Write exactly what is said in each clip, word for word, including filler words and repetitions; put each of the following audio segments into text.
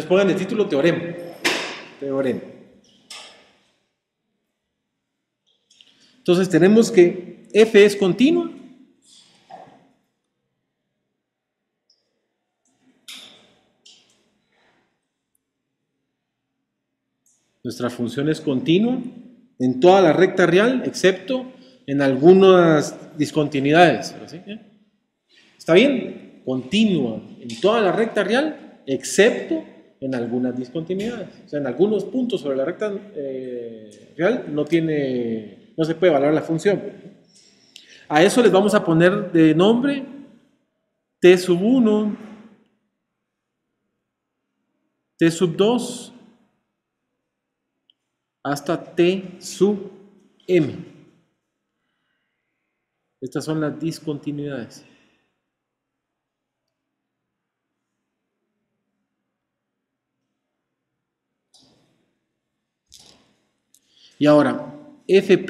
Entonces pongan el título teorema. Teorema. Entonces tenemos que F es continua. Nuestra función es continua en toda la recta real, excepto en algunas discontinuidades. ¿Sí? ¿Está bien? Continua en toda la recta real, excepto en algunas discontinuidades. O sea, en algunos puntos sobre la recta eh, real no tiene, no se puede evaluar la función. A eso les vamos a poner de nombre T sub uno, T sub dos, hasta T sub M. Estas son las discontinuidades. Y ahora, F'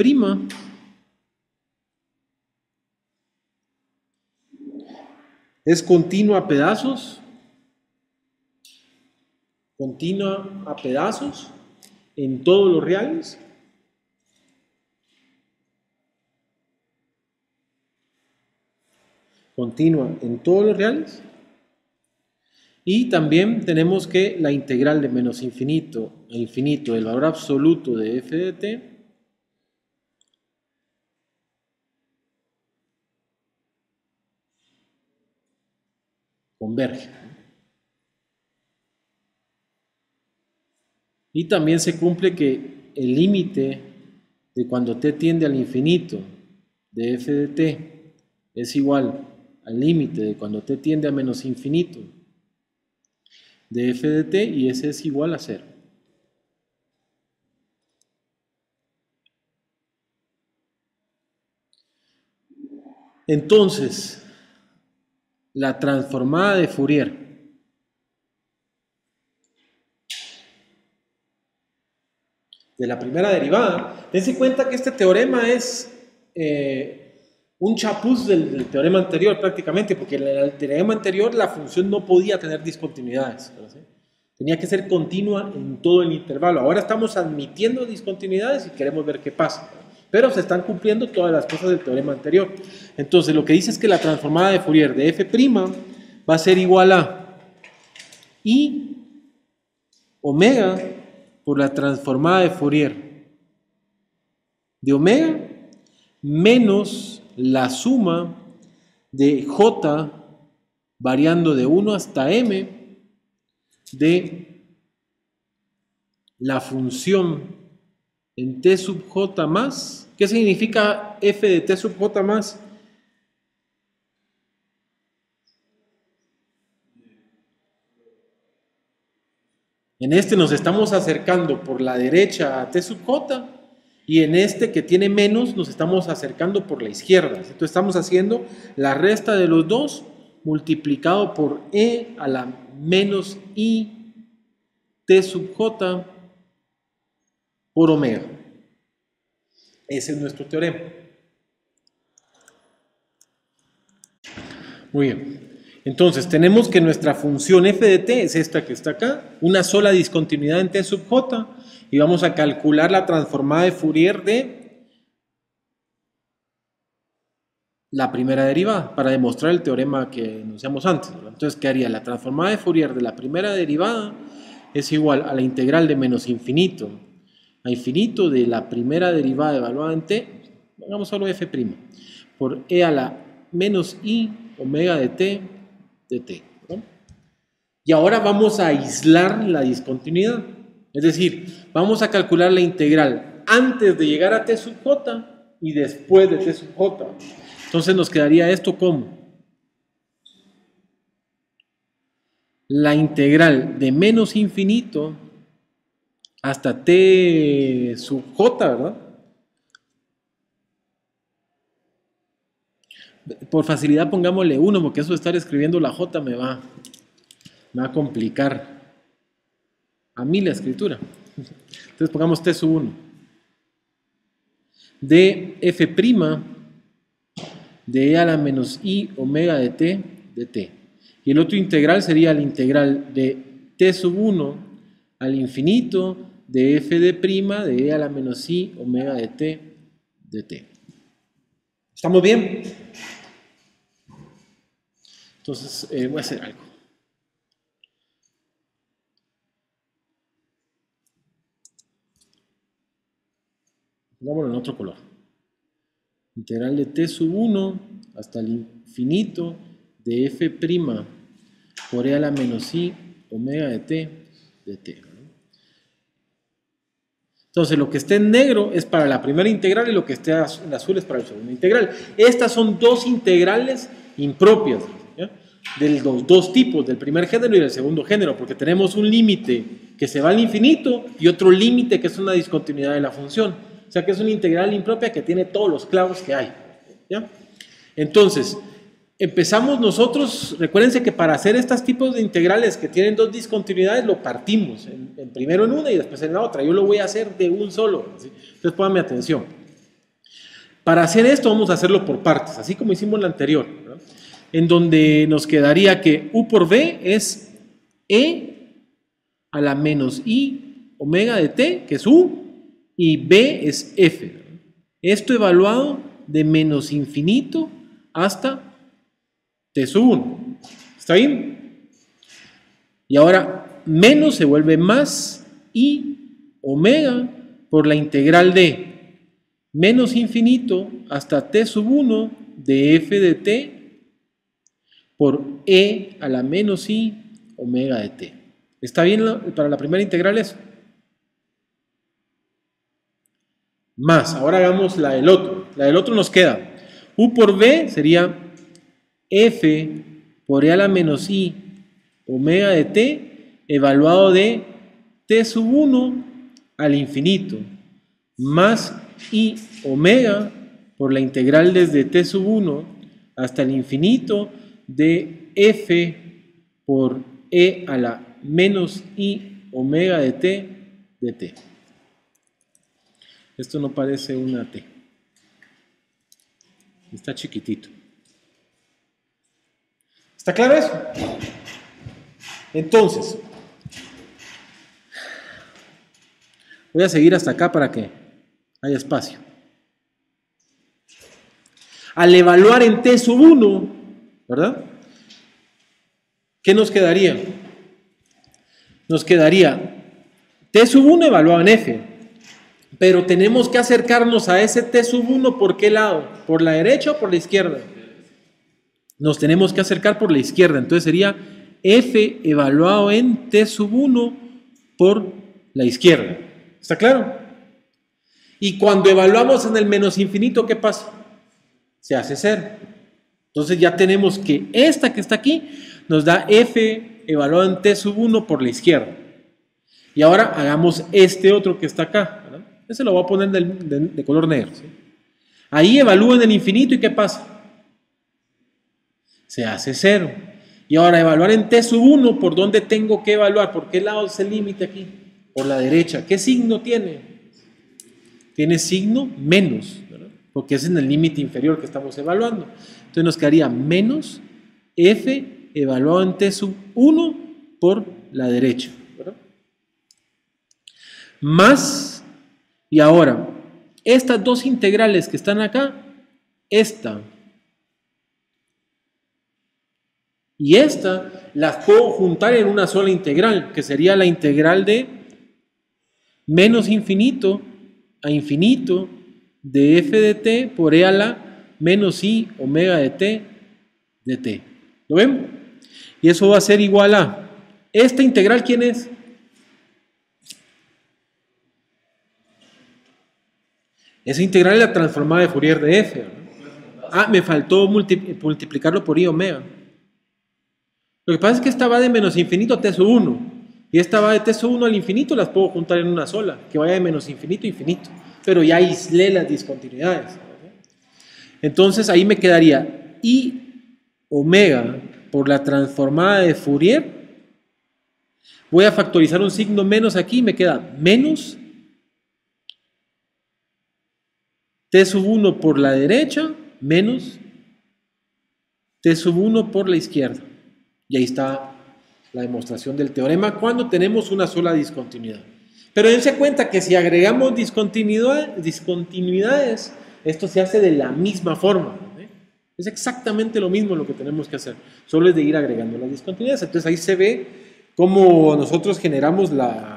es continua a pedazos, continua a pedazos en todos los reales. Continua en todos los reales. Y también tenemos que la integral de menos infinito a infinito del valor absoluto de f de t converge. Y también se cumple que el límite de cuando t tiende al infinito de f de t es igual al límite de cuando t tiende a menos infinito de f de t, y ese es igual a cero. Entonces, la transformada de Fourier de la primera derivada, dense cuenta que este teorema es eh, un chapuz del, del teorema anterior prácticamente, porque en el teorema anterior la función no podía tener discontinuidades, ¿sí? Tenía que ser continua en todo el intervalo. Ahora estamos admitiendo discontinuidades y queremos ver qué pasa, pero se están cumpliendo todas las cosas del teorema anterior. Entonces lo que dice es que la transformada de Fourier de f' va a ser igual a i omega por la transformada de Fourier de omega menos la suma de j variando de uno hasta m de la función en t sub j más. ¿Qué significa f de t sub j más? En este nos estamos acercando por la derecha a t sub j, y en este que tiene menos nos estamos acercando por la izquierda. Entonces estamos haciendo la resta de los dos multiplicado por e a la menos i t sub j por omega. Ese es nuestro teorema. Muy bien. Entonces tenemos que nuestra función f de t es esta que está acá, una sola discontinuidad en t sub j, y vamos a calcular la transformada de Fourier de la primera derivada para demostrar el teorema que enunciamos antes, ¿verdad? Entonces, ¿qué haría? La transformada de Fourier de la primera derivada es igual a la integral de menos infinito a infinito de la primera derivada evaluada en t, hagamos solo f', por e a la menos i omega de t de t, ¿no? Y ahora vamos a aislar la discontinuidad, es decir, vamos a calcular la integral antes de llegar a t sub j y después de t sub j. Entonces nos quedaría esto como la integral de menos infinito hasta t sub j, ¿verdad? Por facilidad pongámosle uno, porque eso de estar escribiendo la j me va, me va a complicar a mí la escritura. Entonces pongamos t sub uno de f' de e a la menos i omega de t de t. Y el otro integral sería la integral de t sub uno al infinito de f de prima de e a la menos i omega de t de t. ¿Estamos bien? Entonces, eh, voy a hacer algo. Pongámoslo en otro color. Integral de t sub uno hasta el infinito de f' por e a la menos i omega de t de t. Entonces, lo que esté en negro es para la primera integral y lo que esté en azul es para la segunda integral. Estas son dos integrales impropias, ¿ya? De los dos tipos, del primer género y del segundo género, porque tenemos un límite que se va al infinito y otro límite que es una discontinuidad de la función. O sea que es una integral impropia que tiene todos los clavos que hay, ¿ya? Entonces, empezamos nosotros, recuérdense que para hacer estos tipos de integrales que tienen dos discontinuidades, lo partimos, en, en primero en una y después en la otra. Yo lo voy a hacer de un solo, ¿sí? Entonces pónganme atención. Para hacer esto vamos a hacerlo por partes, así como hicimos la anterior, ¿no? En donde nos quedaría que u por v es e a la menos i omega de t, que es u, y b es f, ¿no? Esto evaluado de menos infinito hasta t sub uno. ¿Está bien? Y ahora menos se vuelve más y omega por la integral de menos infinito hasta t sub uno de f de t por e a la menos i omega de t. ¿Está bien la, para la primera integral eso? Más, ahora hagamos la del otro. La del otro nos queda u por v sería f por e a la menos i omega de t evaluado de t sub uno al infinito más i omega por la integral desde t sub uno hasta el infinito de f por e a la menos i omega de t de t. Esto no parece una t. Está chiquitito. ¿Está claro eso? Entonces, voy a seguir hasta acá para que haya espacio. Al evaluar en t sub uno, ¿verdad? ¿Qué nos quedaría? Nos quedaría t sub uno evaluado en f, pero tenemos que acercarnos a ese t sub uno, ¿por qué lado? ¿Por la derecha o por la izquierda? Nos tenemos que acercar por la izquierda, entonces sería f evaluado en t sub uno por la izquierda. ¿Está claro? Y cuando evaluamos en el menos infinito, ¿qué pasa? Se hace cero. Entonces ya tenemos que esta que está aquí nos da f evaluado en t sub uno por la izquierda. Y ahora hagamos este otro que está acá, ¿verdad? Ese lo voy a poner de, de, de color negro, ¿sí? Ahí evalúen el infinito y ¿qué pasa? Se hace cero. Y ahora evaluar en t sub uno, ¿por dónde tengo que evaluar? ¿Por qué lado es el límite aquí? Por la derecha. ¿Qué signo tiene? Tiene signo menos, ¿verdad? Porque es en el límite inferior que estamos evaluando. Entonces nos quedaría menos f evaluado en t sub uno por la derecha, ¿verdad? Más, y ahora, estas dos integrales que están acá, esta y esta, las puedo juntar en una sola integral, que sería la integral de menos infinito a infinito de f de t por e a la menos i omega de t de t. ¿Lo ven? Y eso va a ser igual a, ¿esta integral quién es? Esa integral es la transformada de Fourier de f, ¿no? Ah, me faltó multiplicarlo por i omega. Lo que pasa es que esta va de menos infinito a t sub uno. Y esta va de t sub uno al infinito, las puedo juntar en una sola, que vaya de menos infinito a infinito. Pero ya aislé las discontinuidades. Entonces ahí me quedaría i omega por la transformada de Fourier. Voy a factorizar un signo menos aquí y me queda menos t sub uno por la derecha menos t sub uno por la izquierda. Y ahí está la demostración del teorema cuando tenemos una sola discontinuidad. Pero dense cuenta que si agregamos discontinuidad, discontinuidades, esto se hace de la misma forma. ¿eh? Es exactamente lo mismo lo que tenemos que hacer, solo es de ir agregando las discontinuidades. Entonces ahí se ve cómo nosotros generamos la...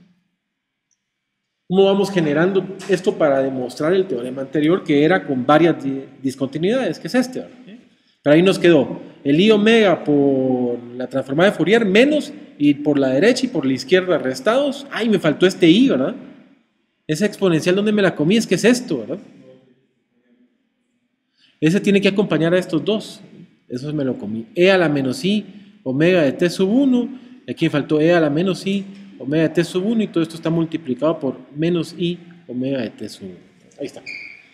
cómo vamos generando esto para demostrar el teorema anterior, que era con varias discontinuidades, que es este. ¿eh? Pero ahí nos quedó el i omega por la transformada de Fourier menos, y por la derecha y por la izquierda restados. Ay, me faltó este i, ¿verdad? Esa exponencial, ¿dónde me la comí? Es que es esto, ¿verdad? Ese tiene que acompañar a estos dos. Eso me lo comí. E a la menos i omega de t sub uno. Aquí me faltó e a la menos i omega de t sub uno, y todo esto está multiplicado por menos i omega de t sub uno. Ahí está.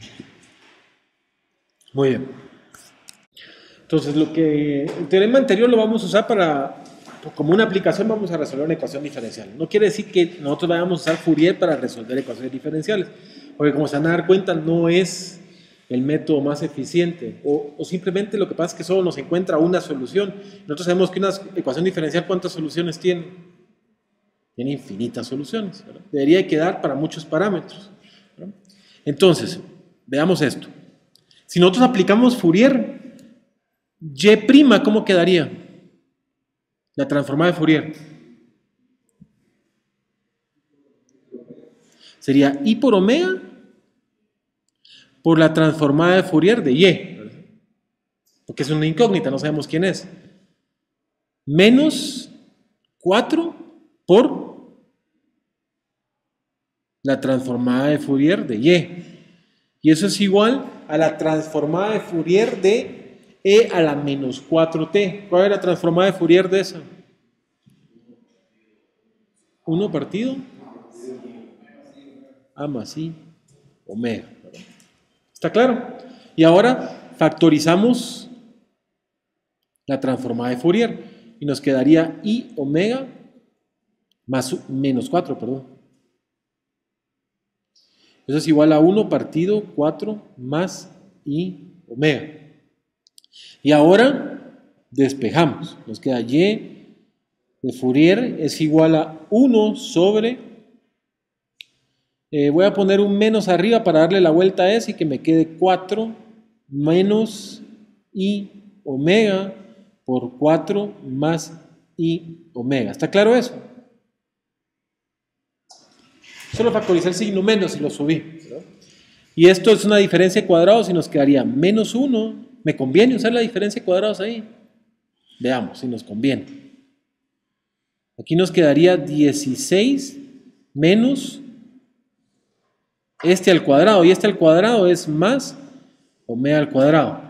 Muy bien. Entonces, lo que el teorema anterior lo vamos a usar para, como una aplicación, vamos a resolver una ecuación diferencial. No quiere decir que nosotros vayamos a usar Fourier para resolver ecuaciones diferenciales, porque como se van a dar cuenta, no es el método más eficiente, o, o simplemente lo que pasa es que solo nos encuentra una solución. Nosotros sabemos que una ecuación diferencial, ¿cuántas soluciones tiene? Tiene infinitas soluciones, ¿verdad? Debería quedar para muchos parámetros, ¿verdad? Entonces, veamos esto. Si nosotros aplicamos Fourier, Y', ¿cómo quedaría? La transformada de Fourier. Sería I por omega por la transformada de Fourier de Y. Porque es una incógnita, no sabemos quién es. Menos cuatro por la transformada de Fourier de Y. Y eso es igual a la transformada de Fourier de E a la menos cuatro t. ¿Cuál es la transformada de Fourier de esa? uno partido A más I omega. ¿Está claro? Y ahora factorizamos la transformada de Fourier y nos quedaría I omega más menos cuatro, perdón. Eso es igual a uno partido cuatro más I omega. Y ahora despejamos. Nos queda Y de Fourier es igual a uno sobre, eh, voy a poner un menos arriba para darle la vuelta a ese y que me quede cuatro menos I omega por cuatro más I omega. ¿Está claro eso? Solo factoricé el signo menos y lo subí, ¿verdad? Y esto es una diferencia de cuadrados y nos quedaría menos uno. ¿Me conviene usar la diferencia de cuadrados ahí? Veamos si nos conviene. Aquí nos quedaría dieciséis menos este al cuadrado, y este al cuadrado es más omega al cuadrado.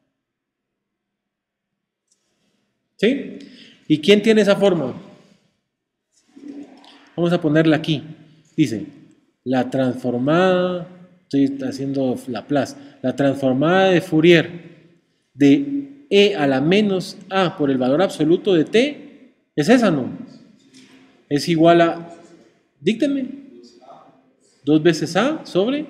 ¿Sí? ¿Y quién tiene esa forma? Vamos a ponerla aquí. Dice, la transformada, estoy haciendo Laplace, la transformada de Fourier de E a la menos A por el valor absoluto de T, es esa, ¿no? Es igual a, díctenme, dos veces A sobre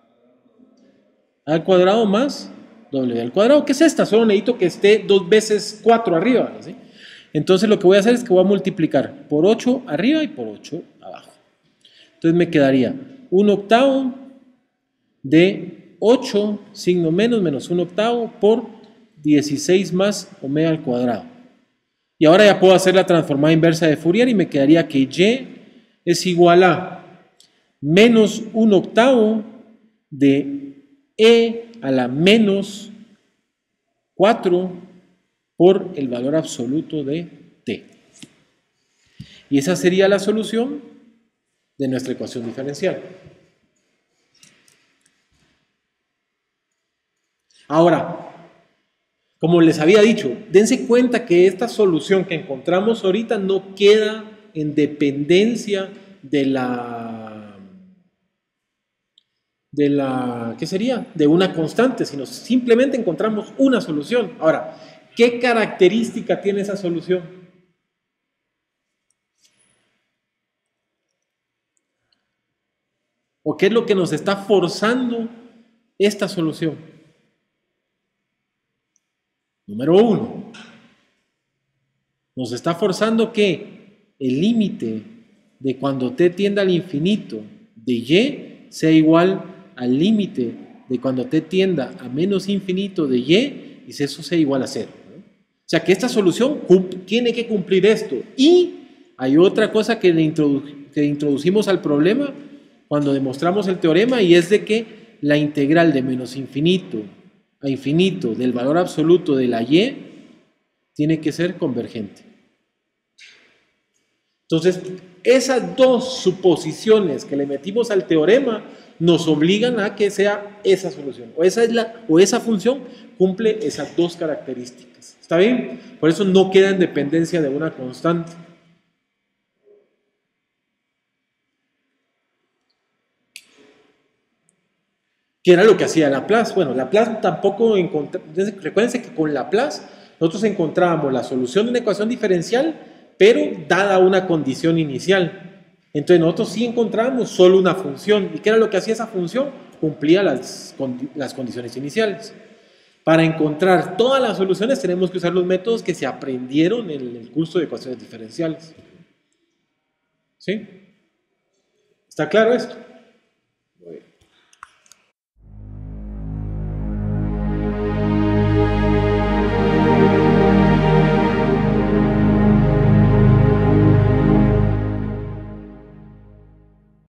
A al cuadrado más W al cuadrado. ¿Qué es esta? Solo necesito que esté dos veces cuatro arriba, ¿sí? Entonces lo que voy a hacer es que voy a multiplicar por ocho arriba y por ocho abajo. Entonces me quedaría un octavo de ocho, signo menos, menos un octavo por dieciséis más omega al cuadrado. Y ahora ya puedo hacer la transformada inversa de Fourier y me quedaría que Y es igual a menos un octavo de E a la menos cuatro por el valor absoluto de T. Y esa sería la solución de nuestra ecuación diferencial. Ahora, como les había dicho, dense cuenta que esta solución que encontramos ahorita no queda en dependencia de la, de la, ¿qué sería? De una constante, sino simplemente encontramos una solución. Ahora, ¿qué característica tiene esa solución? ¿O qué es lo que nos está forzando esta solución? Número uno, Nos está forzando que el límite de cuando t tienda al infinito de y sea igual al límite de cuando t tienda a menos infinito de y, y eso sea igual a cero, ¿no? O sea que esta solución tiene que cumplir esto. Y hay otra cosa que, le introdu que introducimos al problema cuando demostramos el teorema, y es de que la integral de menos infinito a infinito del valor absoluto de la y tiene que ser convergente. Entonces, esas dos suposiciones que le metimos al teorema nos obligan a que sea esa solución, o esa, es la, o esa función cumple esas dos características. ¿Está bien? Por eso no queda en dependencia de una constante. ¿Qué era lo que hacía Laplace? Bueno, Laplace tampoco encontró. Recuérdense que con Laplace nosotros encontrábamos la solución de una ecuación diferencial, pero dada una condición inicial. Entonces nosotros sí encontrábamos solo una función. ¿Y qué era lo que hacía esa función? Cumplía las, las condiciones iniciales. Para encontrar todas las soluciones tenemos que usar los métodos que se aprendieron en el curso de ecuaciones diferenciales. ¿Sí? ¿Está claro esto?